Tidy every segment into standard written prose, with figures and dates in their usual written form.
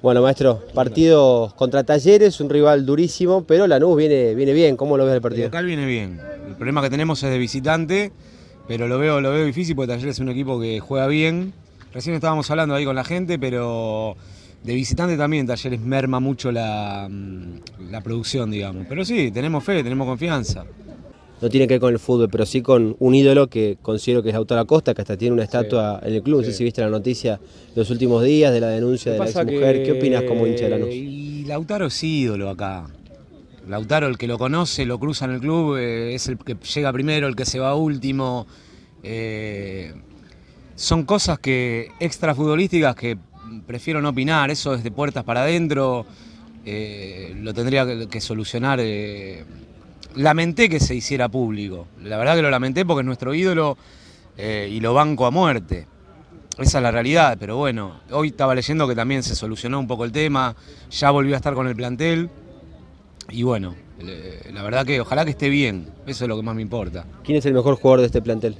Bueno, maestro, partido contra Talleres, un rival durísimo, pero Lanús viene bien. ¿Cómo lo ves el partido? El local viene bien. El problema que tenemos es de visitante, pero lo veo difícil porque Talleres es un equipo que juega bien. Recién estábamos hablando ahí con la gente, pero de visitante también Talleres merma mucho la producción, digamos. Pero sí, tenemos fe, tenemos confianza. No tiene que ver con el fútbol, pero sí con un ídolo que considero que es Lautaro Acosta, que hasta tiene una estatua en el club. No sé si viste la noticia los últimos días de la denuncia de la exmujer. ¿Qué opinas como hincha de Lanús? Y Lautaro es ídolo acá. Lautaro, el que lo conoce, lo cruza en el club, es el que llega primero, el que se va último. Son cosas extrafutbolísticas que prefiero no opinar. Eso es de puertas para adentro. Lo tendría que solucionar. Lamenté que se hiciera público, la verdad que lo lamenté porque es nuestro ídolo y lo banco a muerte. Esa es la realidad, pero bueno, hoy estaba leyendo que también se solucionó un poco el tema, ya volvió a estar con el plantel y bueno, la verdad que ojalá que esté bien, eso es lo que más me importa. ¿Quién es el mejor jugador de este plantel?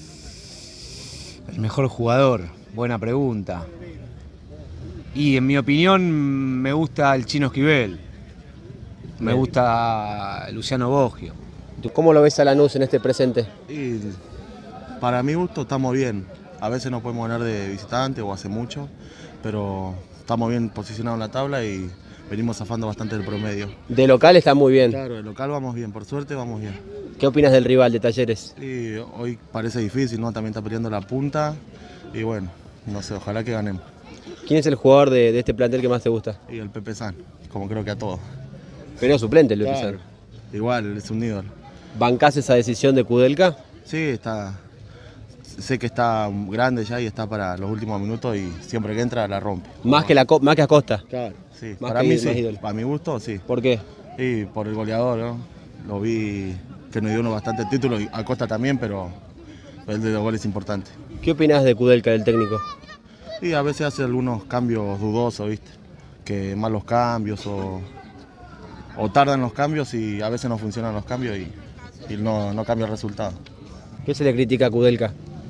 El mejor jugador, buena pregunta. Y en mi opinión me gusta el Chino Esquivel. Me gusta Luciano Boggio. ¿Cómo lo ves a Lanús en este presente? Y para mi gusto estamos bien. A veces nos podemos ganar de visitante o hace mucho, pero estamos bien posicionados en la tabla y venimos zafando bastante del promedio. De local está muy bien. Claro, de local vamos bien, por suerte vamos bien. ¿Qué opinas del rival de Talleres? Y hoy parece difícil, ¿no? También está peleando la punta y bueno, no sé, ojalá que ganemos. ¿Quién es el jugador de este plantel que más te gusta? Y el Pepe San, como creo que a todos. Pero suplente el Pepe Claro. San. Igual, es un ídolo. ¿Bancás esa decisión de Kudelka? Sí, está. Sé que está grande ya y está para los últimos minutos y siempre que entra la rompe. Más que Acosta. Claro. Sí, Más para que mí más sí. ídolo. Para mi gusto sí. ¿Por qué? Y por el goleador, ¿no? Lo vi que nos dio unos bastantes títulos y Acosta también, pero el de los goles es importante. ¿Qué opinás de Kudelka, del técnico? Y a veces hace algunos cambios dudosos, ¿viste? Que malos cambios o tardan los cambios y a veces no funcionan los cambios y no cambia el resultado. ¿Qué se le critica a Kudelka?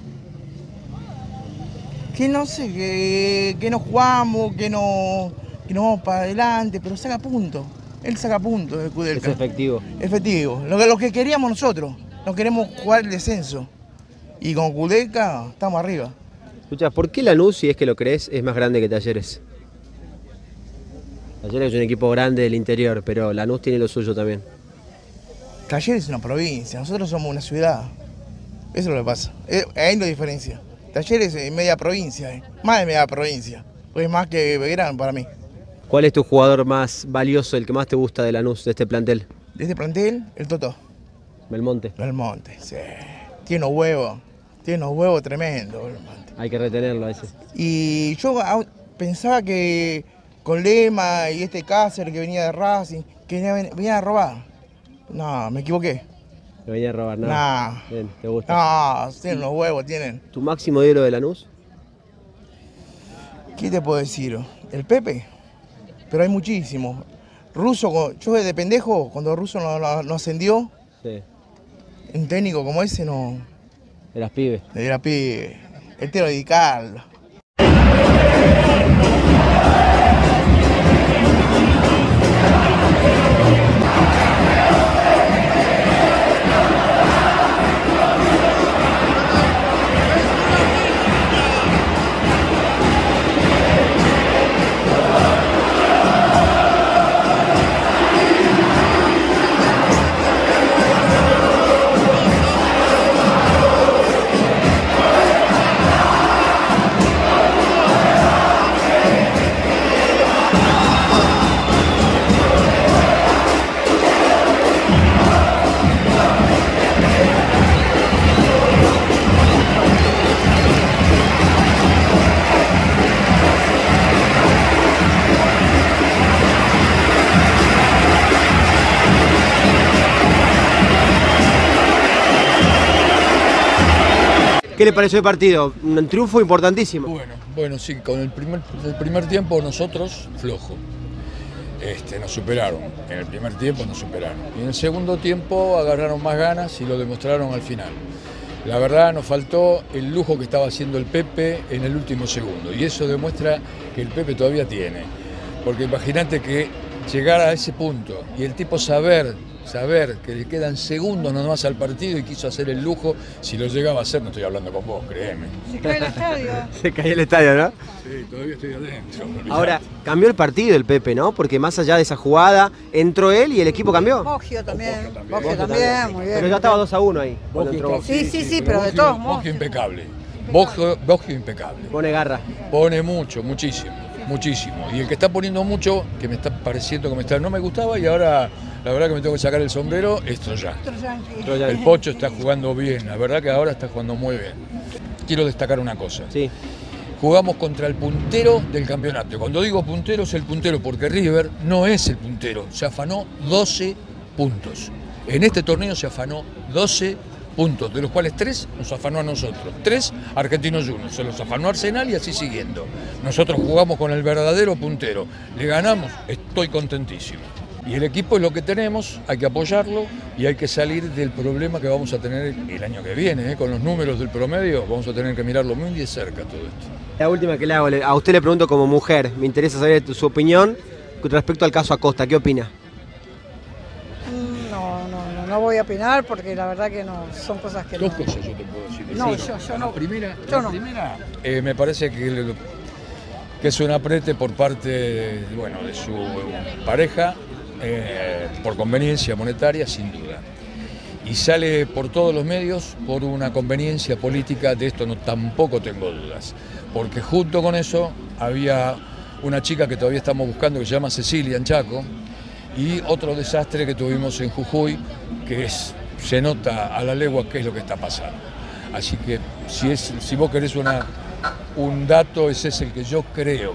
Que no sé, que no jugamos, que no vamos para adelante, pero saca puntos. Él saca puntos de Kudelka. Es efectivo. Efectivo. Lo que queríamos nosotros, no queremos jugar el descenso. Y con Kudelka estamos arriba. Escucha, ¿por qué Lanús, si es que lo crees, es más grande que Talleres? Talleres es un equipo grande del interior, pero Lanús tiene lo suyo también. Talleres es una provincia, nosotros somos una ciudad. Eso es lo que pasa. Hay la diferencia. Talleres es media provincia, más de media provincia. Pues más que Belgrano para mí. ¿Cuál es tu jugador más valioso, el que más te gusta de Lanús, de este plantel? De este plantel, el Toto. Belmonte. Belmonte, sí. Tiene unos huevos tremendos, Belmonte. Hay que retenerlo a ese. Y yo pensaba que con Lema y este Cáceres que venía de Racing, que venía a robar. No, me equivoqué. No venía a robar nada. Nah. Bien, ¿te gusta? No, tienen los huevos, tienen. ¿Tu máximo ídolo de Lanús? ¿Qué te puedo decir? El Pepe, pero hay muchísimos. Russo, yo de pendejo, cuando Russo no ascendió, Sí. un técnico como ese no... Eras pibe. Era pibe. El tero de Carlos. ¿Qué le pareció el partido? Un triunfo importantísimo. Bueno, sí, con el primer tiempo nosotros flojo. Nos superaron, en el primer tiempo nos superaron. Y en el segundo tiempo agarraron más ganas y lo demostraron al final. La verdad nos faltó el lujo que estaba haciendo el Pepe en el último segundo y eso demuestra que el Pepe todavía tiene. Porque imagínate que llegar a ese punto y el tipo saber que le quedan segundos nomás al partido y quiso hacer el lujo, si lo llegaba a hacer, no estoy hablando con vos, créeme. Se cae el estadio. Se cayó el estadio, ¿no? Sí, todavía estoy adentro. Ahora, cambió el partido el Pepe, ¿no? Porque más allá de esa jugada, entró él y el equipo cambió. Boggio también, Boggio también, muy bien. Pero ya estaba 2-1 ahí. cuando entró. Sí, pero de todos modos. Boggio impecable. Boggio impecable. Pone garra. Pone mucho, muchísimo. Y el que está poniendo mucho, que me está pareciendo que no me gustaba y ahora la verdad que me tengo que sacar el sombrero, es Troyan. El Pocho está jugando bien, la verdad que ahora está jugando muy bien. Quiero destacar una cosa. Sí. Jugamos contra el puntero del campeonato. Cuando digo puntero es el puntero porque River no es el puntero. Se afanó 12 puntos. En este torneo se afanó 12 puntos, de los cuales 3 nos afanó a nosotros. 3 Argentinos Juniors, se los afanó Arsenal y así siguiendo. Nosotros jugamos con el verdadero puntero. Le ganamos, estoy contentísimo. Y el equipo es lo que tenemos, hay que apoyarlo y hay que salir del problema que vamos a tener el año que viene. Con los números del promedio vamos a tener que mirarlo muy de cerca todo esto. La última que le hago, a usted le pregunto como mujer, me interesa saber su opinión respecto al caso Acosta, ¿qué opina? No voy a opinar porque la verdad que no, son cosas que Dos cosas yo te puedo decir. No, yo no. La primera, me parece que es un aprete por parte de su pareja, por conveniencia monetaria, sin duda. Y sale por todos los medios por una conveniencia política, de esto tampoco tengo dudas. Porque junto con eso había una chica que todavía estamos buscando que se llama Cecilia en Chaco, y otro desastre que tuvimos en Jujuy, que se nota a la legua qué es lo que está pasando. Así que si vos querés un dato, ese es el que yo creo,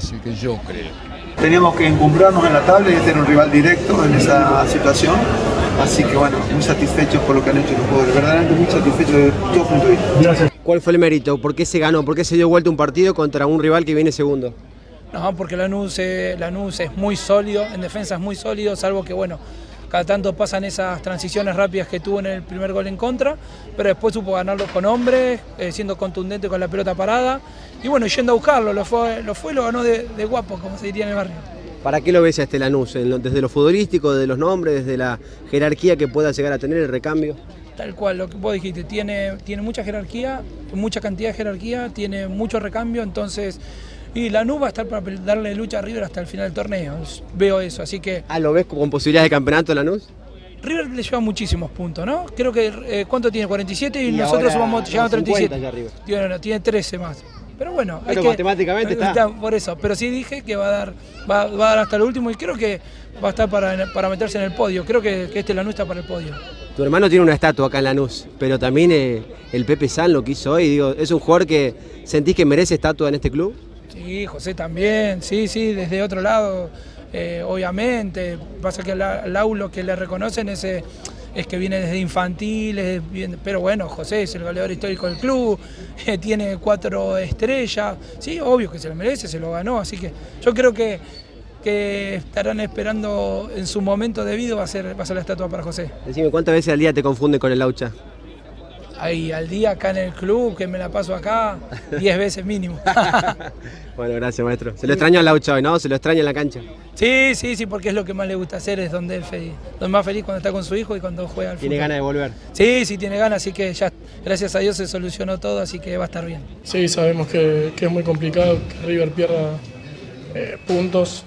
Teníamos que encumbrarnos en la tabla y tener un rival directo en esa situación. Así que bueno, muy satisfechos por lo que han hecho los jugadores, verdaderamente muy satisfechos de todo punto de vista. Gracias. ¿Cuál fue el mérito? ¿Por qué se ganó? ¿Por qué se dio vuelta un partido contra un rival que viene segundo? No, porque Lanús es muy sólido, en defensa es muy sólido, salvo que cada tanto pasan esas transiciones rápidas que tuvo en el primer gol en contra, pero después supo ganarlo con hombres, siendo contundente con la pelota parada, y yendo a buscarlo, lo ganó de guapo, como se diría en el barrio. ¿Para qué lo ves a este Lanús? ¿Desde lo futbolístico, desde los nombres, desde la jerarquía que pueda llegar a tener el recambio? Tal cual, lo que vos dijiste, tiene mucha jerarquía, mucha cantidad de jerarquía, tiene mucho recambio, entonces... Y Lanús va a estar para darle lucha a River hasta el final del torneo, veo eso, así que... ¿Lo ves con posibilidades de campeonato Lanús? River le lleva muchísimos puntos, ¿no? Creo que, ¿cuánto tiene? 47 y nosotros llegamos a 37. Tiene 13 más. Pero bueno, pero matemáticamente está. Por eso, pero sí dije que va a dar hasta el último y creo que va a estar para meterse en el podio. Creo que este Lanús está para el podio. Tu hermano tiene una estatua acá en Lanús, pero también el Pepe San lo que hizo hoy. ¿Es un jugador que sentís que merece estatua en este club? Sí, José también, sí, desde otro lado, obviamente. Pasa que al Aulo que le reconocen es que viene desde infantil, pero José es el goleador histórico del club, tiene 4 estrellas, sí, obvio que se lo merece, se lo ganó, así que yo creo que estarán esperando en su momento debido, va a ser la estatua para José. Decime, ¿cuántas veces al día te confunden con el Laucha? Ahí al día acá en el club, que me la paso acá 10 veces mínimo. Bueno, gracias maestro. Se lo extraña al Laucha hoy, ¿no? Se lo extraña en la cancha. Sí, porque es lo que más le gusta hacer, es donde él feliz. Donde más feliz cuando está con su hijo y cuando juega al fútbol. ¿Tiene ganas de volver? Sí, tiene ganas, así que ya, gracias a Dios se solucionó todo, así que va a estar bien. Sí, sabemos que es muy complicado que River pierda puntos.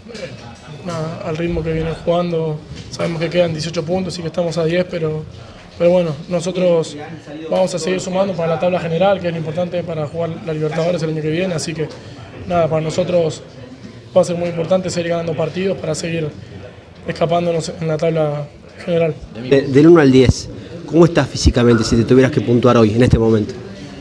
Al ritmo que viene jugando, sabemos que quedan 18 puntos y que estamos a 10, pero nosotros vamos a seguir sumando para la tabla general, que es lo importante para jugar la Libertadores el año que viene, así que para nosotros va a ser muy importante seguir ganando partidos para seguir escapándonos en la tabla general. Del 1 al 10, ¿cómo estás físicamente si te tuvieras que puntuar hoy, en este momento?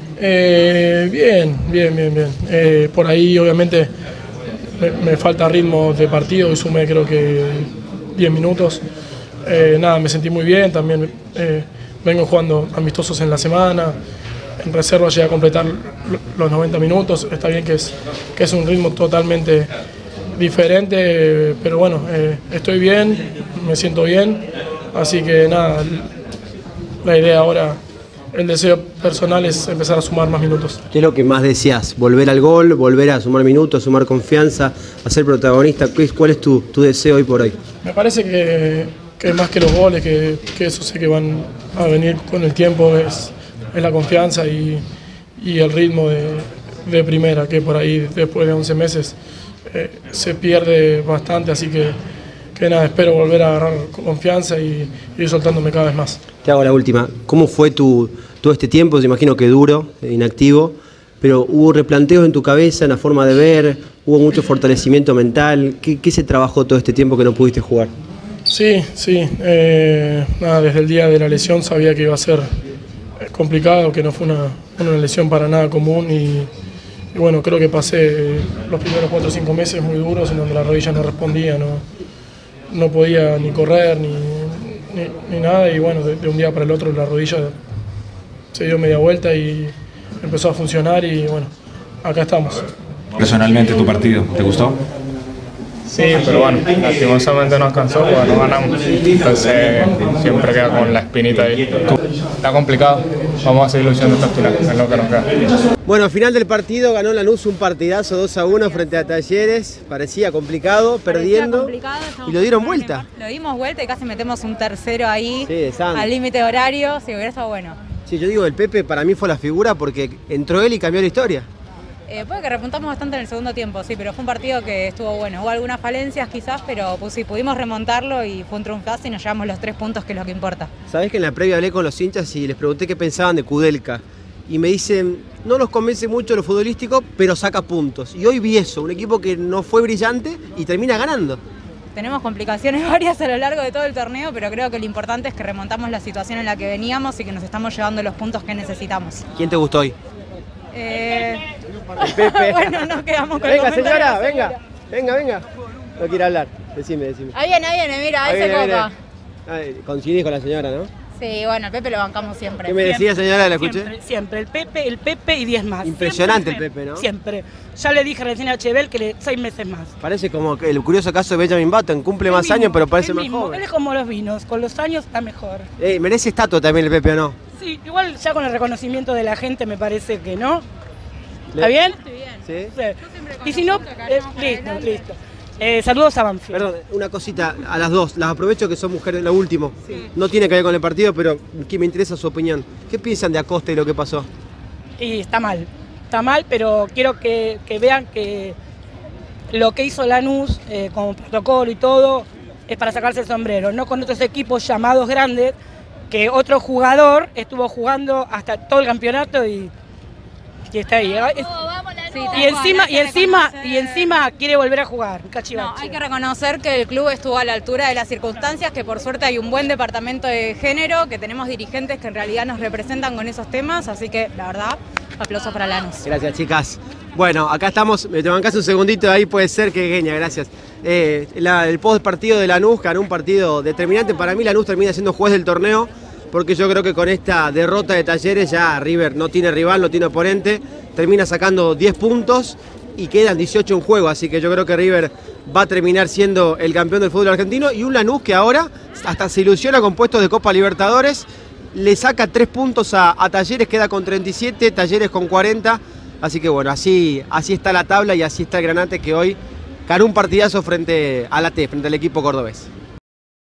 Bien. Por ahí obviamente me falta ritmo de partido y sumé creo que 10 minutos. Me sentí muy bien, también vengo jugando amistosos en la semana, en reserva llegué a completar los 90 minutos, está bien que es un ritmo totalmente diferente, pero estoy bien, me siento bien, así que la idea ahora el deseo personal es empezar a sumar más minutos. ¿Qué es lo que más deseas? ¿Volver al gol, volver a sumar minutos, sumar confianza, a ser protagonista? ¿Cuál es tu deseo hoy por hoy? Me parece que más que los goles, que eso sé que van a venir con el tiempo, es la confianza y el ritmo de primera, que por ahí después de 11 meses se pierde bastante, así que nada, espero volver a agarrar confianza y ir soltándome cada vez más. Te hago la última. ¿Cómo fue todo este tiempo? Te imagino que duro, inactivo, pero ¿hubo replanteos en tu cabeza, en la forma de ver? ¿Hubo mucho fortalecimiento mental? ¿Qué se trabajó todo este tiempo que no pudiste jugar? Sí. Nada, desde el día de la lesión sabía que iba a ser complicado, que no fue una lesión para nada común y bueno, creo que pasé los primeros 4 o 5 meses muy duros en donde la rodilla no respondía, no podía ni correr ni nada y bueno, de un día para el otro la rodilla se dio media vuelta y empezó a funcionar y bueno, acá estamos. Personalmente, ¿tu partido te gustó? Sí, pero bueno, lastimosamente no alcanzó porque no ganamos, entonces siempre queda con la espinita ahí. Está complicado, vamos a seguir luchando hasta el final, es lo que nos queda. Bueno, al final del partido ganó Lanús un partidazo 2-1 frente a Talleres, parecía complicado, perdiendo, y lo dieron vuelta. Lo dimos vuelta y casi metemos un tercero ahí, sí, al límite de horario, si hubiera estado bueno. Sí, yo digo, el Pepe para mí fue la figura porque entró él y cambió la historia. Puede que remontamos bastante en el segundo tiempo, sí, pero fue un partido que estuvo bueno. Hubo algunas falencias quizás, pero pues, sí, pudimos remontarlo y fue un triunfazo y nos llevamos los 3 puntos, que es lo que importa. Sabés que en la previa hablé con los hinchas y les pregunté qué pensaban de Kudelka. Y me dicen, no nos convence mucho lo futbolístico, pero saca puntos. Y hoy vi eso, un equipo que no fue brillante y termina ganando. Tenemos complicaciones varias a lo largo de todo el torneo, pero creo que lo importante es que remontamos la situación en la que veníamos y que nos estamos llevando los puntos que necesitamos. ¿Quién te gustó hoy? El Pepe. Bueno, nos quedamos con venga, señora, venga. No quiere hablar, decime. Ahí viene, mira, ahí se copa. Coincidís con la señora, ¿no? Sí, bueno, el Pepe lo bancamos siempre. ¿Qué me decía, señora? ¿La escuché? Siempre. El Pepe y 10 más. Impresionante el Pepe, ¿no? Siempre. Ya le dije recién a Chebel que 6 meses más. Parece como el curioso caso de Benjamin Button, cumple más años pero parece más joven. Él es como los vinos, con los años está mejor. Merece estatua también el Pepe, ¿o no? Sí, igual ya con el reconocimiento de la gente me parece que no. ¿Está bien? Sí. Y si no, listo. Saludos a Banfield. Perdón, una cosita, a las dos, las aprovecho que son mujeres, lo último. Sí. No tiene que ver con el partido, pero que me interesa su opinión. ¿Qué piensan de Acosta y lo que pasó? Y está mal, pero quiero que vean que lo que hizo Lanús con protocolo y todo es para sacarse el sombrero, no con otros equipos llamados grandes, que otro jugador estuvo jugando hasta todo el campeonato y está ahí. Y encima quiere volver a jugar. No, hay que reconocer que el club estuvo a la altura de las circunstancias, que por suerte hay un buen departamento de género, que tenemos dirigentes que en realidad nos representan con esos temas, así que la verdad, aplausos para Lanús. Gracias, chicas. Bueno, acá estamos, me te bancás un segundito ahí, puede ser, que genia, gracias. El post partido de Lanús, ganó un partido determinante. Para mí Lanús termina siendo juez del torneo, porque yo creo que con esta derrota de Talleres ya River no tiene rival, no tiene oponente, termina sacando 10 puntos y quedan 18 en juego, así que yo creo que River va a terminar siendo el campeón del fútbol argentino, y un Lanús que ahora hasta se ilusiona con puestos de Copa Libertadores, le saca 3 puntos a Talleres, queda con 37, Talleres con 40, así que bueno, así está la tabla y así está el Granate, que hoy ganó un partidazo frente a la T, frente al equipo cordobés.